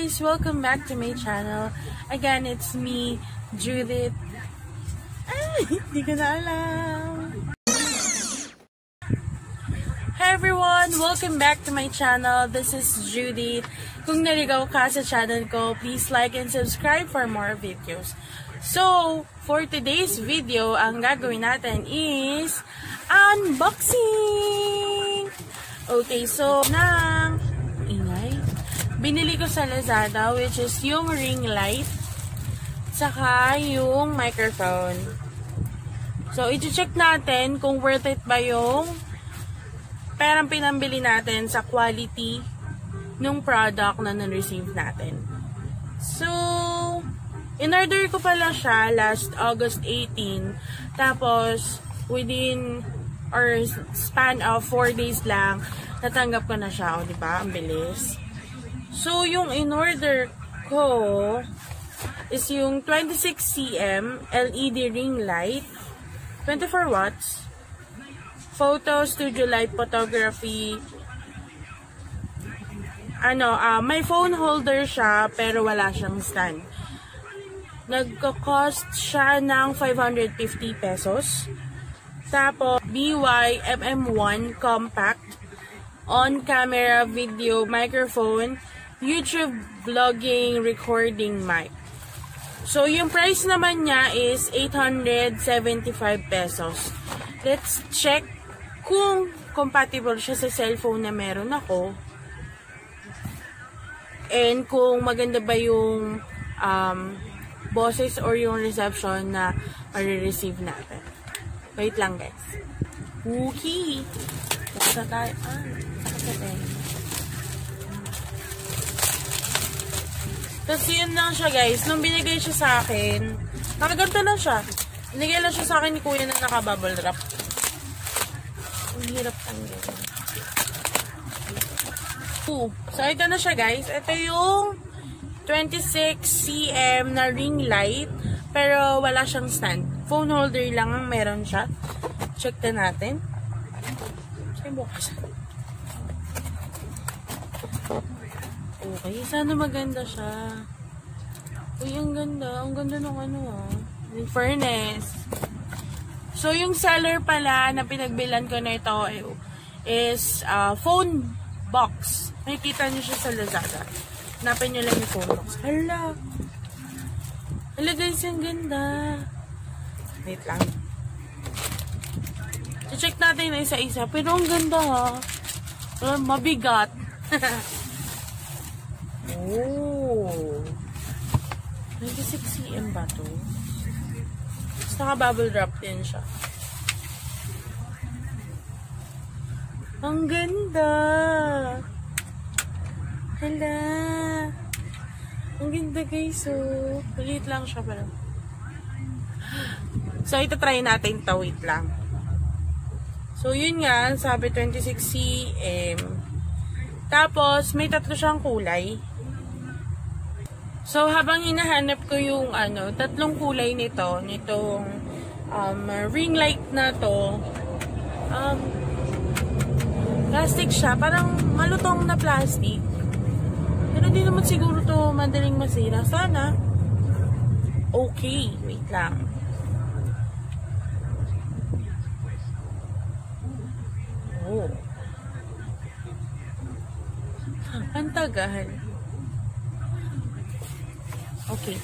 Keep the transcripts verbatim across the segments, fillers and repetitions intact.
guys! Welcome back to my channel. Again, it's me, Judith. Ay, hindi ko na alam. Hi everyone! Welcome back to my channel. This is Judith. Kung naligaw ka sa channel ko, please like and subscribe for more videos. So, for today's video, ang gagawin natin is unboxing! Okay, so, nang ingay. Binili ko sa Lazada, which is yung ring light, saka yung microphone. So, i-check natin kung worth it ba yung perang pinambili natin sa quality ng product na na-receive natin. So, in-order ko pala siya last August eighteenth. Tapos, within or span of four days lang, natanggap ko na siya. O, diba? Ang bilis. So, yung in-order ko is yung twenty-six centimeters L E D ring light, twenty-four watts, photo, studio light, photography. Ano, uh, may phone holder siya, pero wala siyang stand. Nagko-cost siya ng five hundred fifty pesos. Tapos, B Y M M one compact, on-camera video microphone, YouTube vlogging recording mic. So, yung price naman niya is eight hundred seventy-five pesos. Let's check kung compatible siya sa cellphone na meron ako. And kung maganda ba yung um, boses or yung reception na marireceive natin. Wait lang guys. Okay. Basta tayo. Ah, sakit. Tapos yun lang siya guys. Nung binigay siya sa akin, nakaganto lang siya. Binigay lang siya sa akin ni kuya na naka-bubble wrap. Ang hirap tanggin. So, ito na siya guys. Ito yung twenty-six centimeters na ring light. Pero wala siyang stand. Phone holder lang ang meron siya. Check na natin. Saan bukas? Okay, sana maganda siya. Uy, ang ganda. Ang ganda ng ano ah. Yung furnace. So, yung seller pala na pinagbilan ko na ito is uh, phone box. Makikita nyo siya sa Lazada. Hanapin nyo lang yung phone box. Hala! Hala guys, ang ganda. Wait lang. I-check natin na isa-isa. Pero ang ganda ha. Well, mabigat. Oh. twenty-six centimeters ba to? Tapos naka-bubble wrap din siya. Ang ganda! Hala! Ang ganda guys, oh. Maliit lang siya pala. So, ito try natin ito. Wait lang. So, yun nga. Sabi twenty-six centimeters. Tapos, may tatlo siyang kulay. So, habang hinahanap ko yung ano, tatlong kulay nito, nitong um, ring light na to, um, plastic siya. Parang malutong na plastic. Pero di naman siguro to madaling masira. Sana. Okay. Wait lang. Oh. Ang tagal. Okay.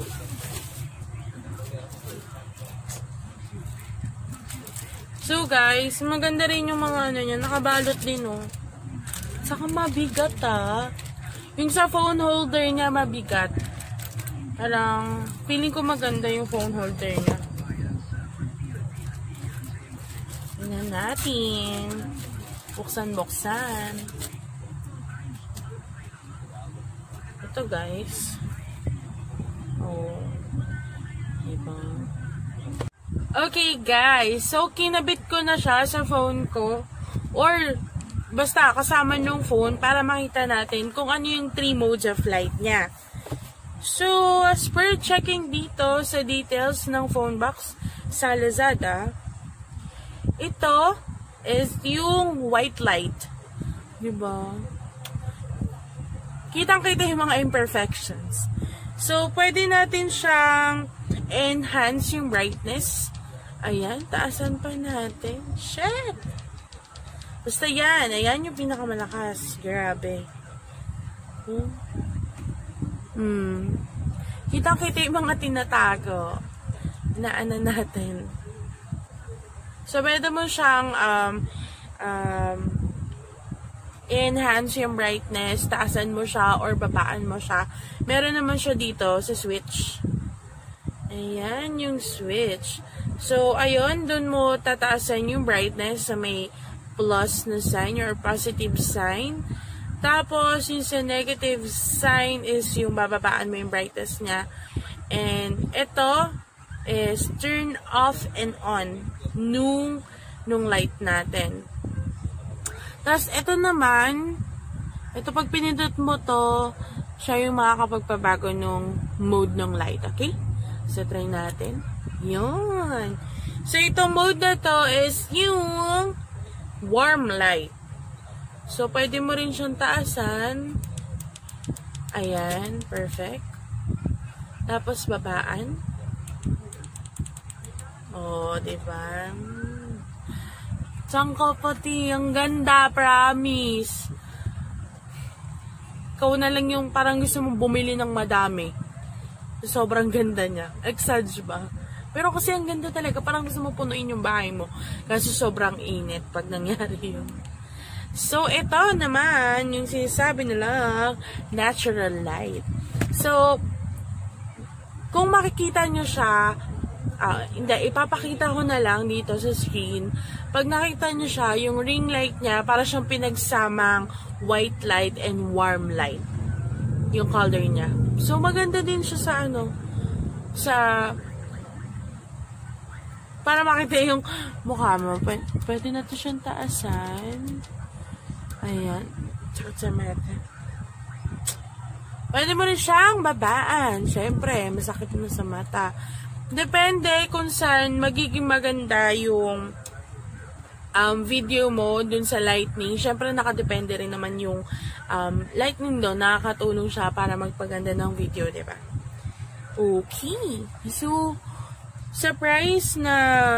So guys, maganda rin yung mga ano niya. Nakabalot din oh. Saka mabigat ah. Yung sa phone holder niya mabigat. Parang feeling ko maganda yung phone holder niya. Tingnan natin. Buksan-buksan. Ito guys. Oh. Diba? Okay guys. So, kinabit ko na siya sa phone ko. Or, basta kasama nung phone para makita natin kung ano yung three modes of light niya. So, as per checking dito sa details ng phone box sa Lazada, ito is yung white light. Diba? kitang-kita yung mga imperfections. So, pwede natin siyang enhance yung brightness. Ayan, taasan pa natin. Shit! Basta yan. Ayan yung pinakamalakas. Grabe. Hmm. Hmm. Kitang-kita yung mga tinatago. Naana natin. So, pwede mo siyang um, um, enhance yung brightness, taasan mo siya or babaan mo siya. Meron naman siya dito sa switch. Ayan yung switch. So, ayun, dun mo tataasan yung brightness sa may plus na sign or positive sign. Tapos, yung sa negative sign is yung bababaan mo yung brightness niya. And, ito is turn off and on nung, nung light natin. Tapos, ito naman, ito pag pinindot mo to, siya yung makakapagpabago nung mode ng light, okay? So, try natin. Yun. So, itong mode na to is yung warm light. So, pwede mo rin siyang taasan. Ayan, perfect. Tapos, babaan. Oh, diba? Sangka pati, ang ganda, promise. Ikaw na lang yung parang gusto mong bumili ng madami. Sobrang ganda niya. Exage ba? Pero kasi ang ganda talaga, parang gusto mo punuin yung bahay mo. Kasi sobrang init pag nangyari yun. So, ito naman, yung sinasabi nila, natural light. So, kung makikita nyo siya, Uh, hindi, ipapakita ko na lang dito sa screen. Pag nakita nyo siya, yung ring light niya, para siyang pinagsamang white light and warm light. Yung color niya. So, maganda din siya sa ano, sa, para makita yung mukha mo. Pwede, pwede na ito siyang taasan. Ayan. Tsaka sa mata. Pwede mo rin siyang babaan. Siyempre, masakit na sa mata. Depende kung saan magiging maganda yung um, video mo dun sa lightning. Siyempre, nakadepende rin naman yung um, lightning doon. Nakakatulong siya para magpaganda ng video, diba? Okay. So, sa price na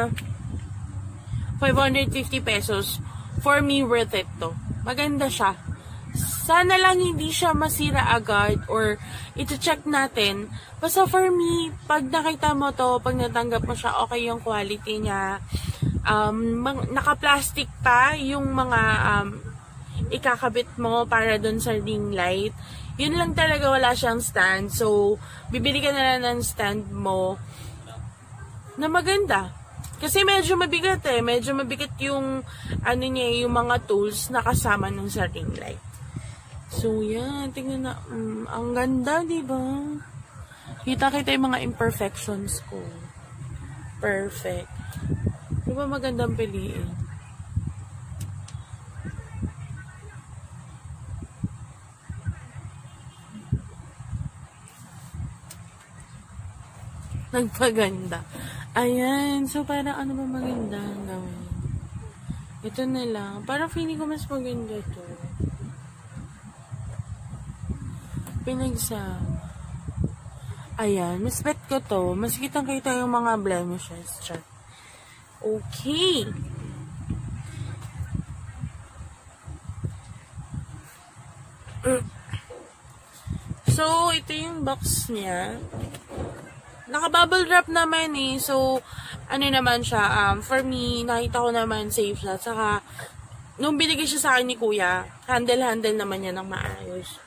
five hundred fifty pesos, for me, worth it to. Maganda siya. Sana lang hindi siya masira agad or iti-check natin. Basta for me, pag nakita mo to, pag natanggap mo siya, okay yung quality niya. Um, naka-plastic pa yung mga um, ikakabit mo para dun sa ring light. Yun lang talaga, wala siyang stand. So, bibili ka na lang ng stand mo na maganda. Kasi medyo mabigat eh. Medyo mabigat yung, ano niya, yung mga tools na kasama nung sa ring light. So, yan. Tingnan na. Um, ang ganda, diba? Kita-kita yung mga imperfections ko. Perfect. Diba magandang piliin? Nagpaganda. Ayan. So, parang ano ba maganda ang gawin? Ito na lang. Parang feeling ko mas maganda ito. Pinagsama. Ayan, mas bet ko to. Mas kitang-kita yung mga blemishes. Chat. Okay. So, ito yung box niya. Naka-bubble wrap naman eh. So, ano naman siya. Um, for me, nakita ko naman safe siya. Saka, nung binigay siya sa akin ni Kuya, handle-handle naman niya ng maayos.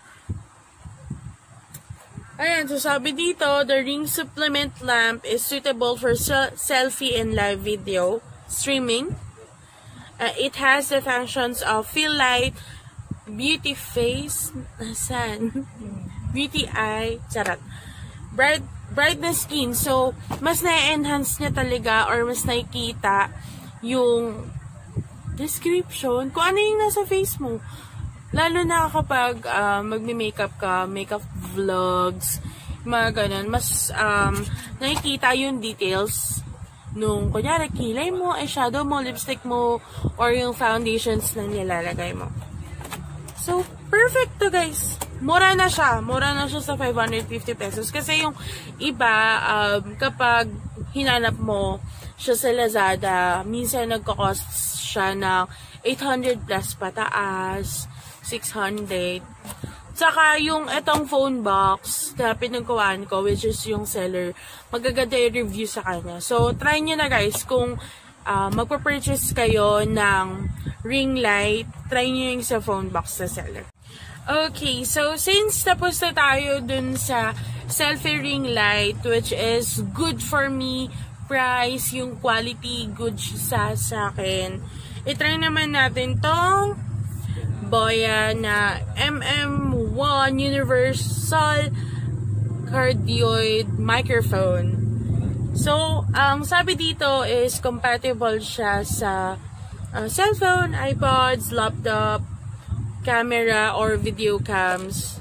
Ayan, so sabi dito, the ring supplement lamp is suitable for selfie and live video streaming. Uh, it has the functions of fill light, beauty face, nasan? Beauty eye, charot. Bright, brightness skin. So, mas na-enhance niya talaga or mas nakikita yung description kung ano yung nasa face mo. Lalo na kapag uh, magme-makeup ka, makeup vlogs, mga ganun, mas um, nakikita yung details nung, kunyari, kilay mo, eyeshadow mo, lipstick mo, or yung foundations na nilalagay mo. So, perfect to guys! mura na siya. Mura na siya sa five hundred fifty pesos. Kasi yung iba, um, kapag hinanap mo siya sa Lazada, minsan nagko-cost siya ng eight hundred plus pataas, six hundred. Saka yung etong phone box na pinagkuhaan ko, which is yung seller, magaganda yung review sa kanya. So, try nyo na guys, kung uh, magpa-purchase kayo ng ring light, try nyo yung sa phone box sa seller. Okay, so since tapos na tayo dun sa selfie ring light, which is good for me, price, yung quality, good sa sa akin, itry naman natin tong Boya na M M one Universal Cardioid Microphone. So, ang sabi dito is compatible siya sa uh, cellphone, iPods, laptop, camera, or video cams.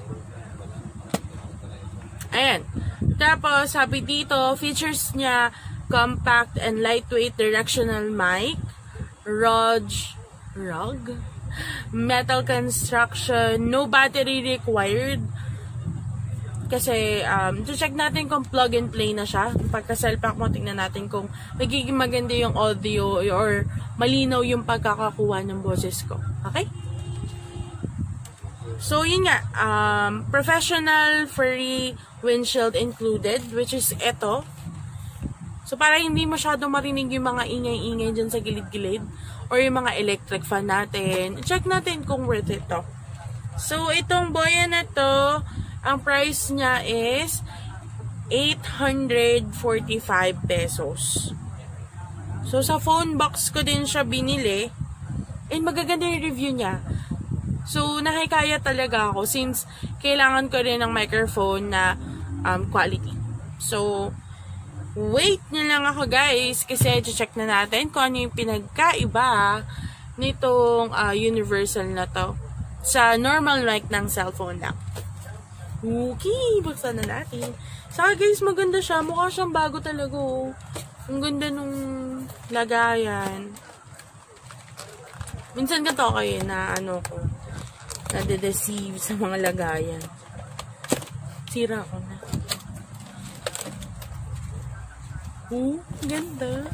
Ayan. Tapos, sabi dito, features niya, compact and lightweight directional mic, rog, rug, metal construction, no battery required. Kasi, um, to check natin kung plug and play na siya. Pagka-cellpack mo, tingnan natin kung magiging maganda yung audio or malinaw yung pagkakakuha ng boses ko. Okay? So, yun nga. Um, professional furry windshield included, which is ito. So, para hindi masyado marinig yung mga ingay-ingay dyan sa gilid-gilid or yung mga electric fan natin, check natin kung worth it to. So, itong Boya na to, ang price niya is eight hundred forty-five pesos. So, sa phone box ko din siya binili. And magaganda yung review niya. So, nahikaya talaga ako since kailangan ko rin ng microphone na um, quality. So, wait nyo lang ako guys kasi check na natin kung ano yung pinagkaiba nitong uh, universal na to sa normal mic ng cellphone lang. Okay, buksan na natin. Saka guys, maganda siya. Mukha siyang bago talaga. Oh. Ang ganda nung lagayan. Minsan ganito kayo na ano ko, nade-deceive sa mga lagayan. Sira ko na. Oh, ganda.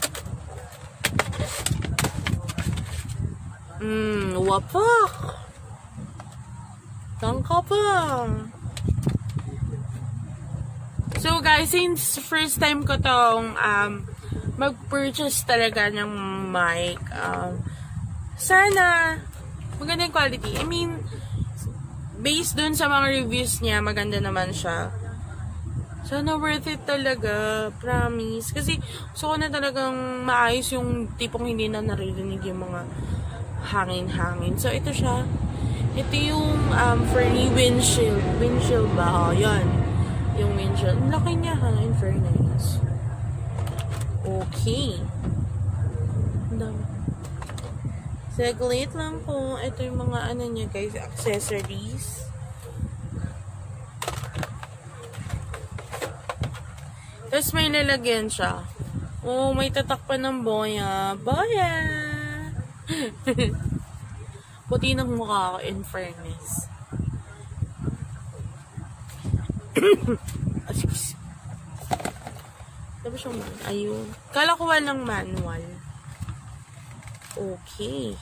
Hmm, wapak. Tangka pa. So guys, since first time ko tong um, mag-purchase talaga ng mic, um, sana maganda yung quality. I mean, based dun sa mga reviews niya, maganda naman siya. Sana worth it talaga. Promise. Kasi gusto ko na talagang maayos yung tipong hindi na naririnig yung mga hangin-hangin. So, ito siya. Ito yung um, furry windshield. Windshield ba? Oh, yan. Yung windshield. Ang laki niya ha, in fairness. Okay. Ang dami. Saglit lang po. Ito yung mga ano niya guys, accessories. Tapos may lalagyan siya. Oh, may tatak pa ng Boya. Boya! Puti ng mukha ko, in fairness. Excuse. Tapos yung man. Ayun. Kala ko walang manual. Okay.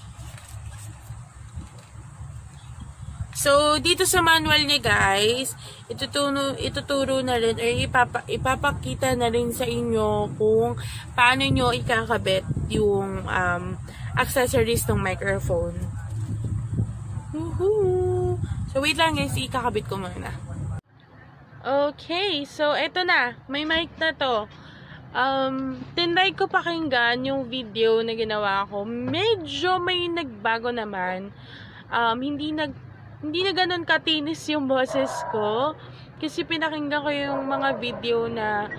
So, dito sa manual niya guys, ituturo, ituturo na rin, or ipapa, ipapakita na rin sa inyo kung paano nyo ikakabit yung um, accessories ng microphone. Woohoo! So, wait lang guys, ikakabit ko muna. Okay, so eto na. May mic na to. Um, tinry ko pakinggan yung video na ginawa ko. Medyo may nagbago naman. Um, hindi nag Hindi na ganun katinis yung boses ko. Kasi pinakinggan ko yung mga video na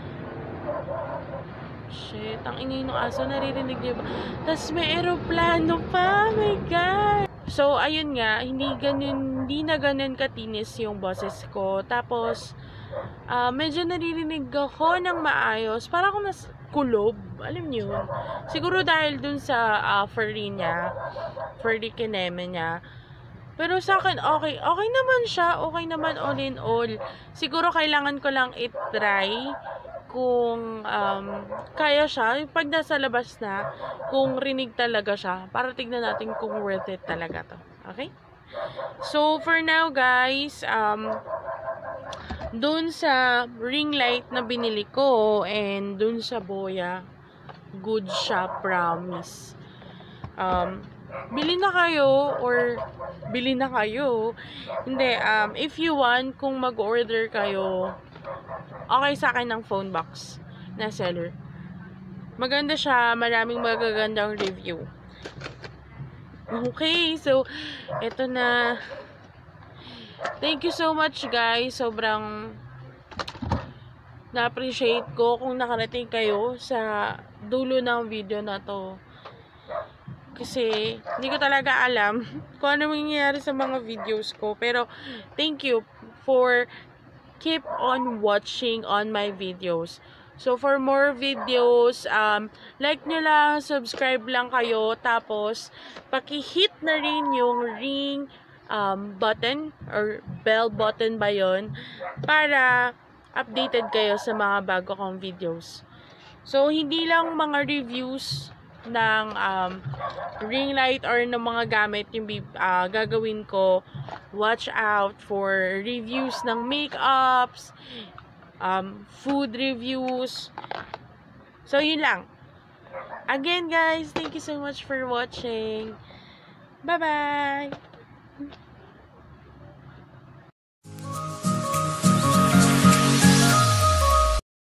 shit, ang ingay ng aso, naririnig niyo ba? Tapos may aeroplano pa, my God! So, ayun nga, hindi ganun, hindi na ganun katinis yung boses ko. Tapos, uh, medyo naririnig ako ng maayos. Para akong nas kulob, alam niyo yun. Siguro dahil dun sa uh, furry niya, furry kineme niya. Pero sa akin, okay. Okay naman siya. Okay naman all in all. Siguro kailangan ko lang i-try kung um, kaya siya. Pag nasa labas na, kung rinig talaga siya, para tignan natin kung worth it talaga to. Okay? So, for now, guys, um, dun sa ring light na binili ko and dun sa boya, good siya, promise. Um, bili na kayo or bili na kayo. Hindi, um, if you want, kung mag-order kayo, okay sa akin ng phone box na seller. Maganda siya, maraming magagandang review. Okay, so, eto na. Thank you so much, guys. Sobrang na-appreciate ko kung nakarating kayo sa dulo ng video na to. Kasi, hindi ko talaga alam kung ano mangyayari sa mga videos ko. Pero, thank you for keep on watching on my videos. So, for more videos, um, like nyo lang, subscribe lang kayo. Tapos, paki-hit na rin yung ring um, button or bell button ba yun para updated kayo sa mga bago kong videos. So, hindi lang mga reviews ng um, ring light or ng mga gamit yung uh, gagawin ko. Watch out for reviews ng makeups, um, food reviews. So, yun lang. Again, guys, thank you so much for watching. Bye-bye!